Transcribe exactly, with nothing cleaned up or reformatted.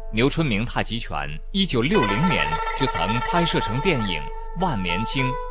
牛春明太极拳一九六零年就曾拍摄成电影《万年青》《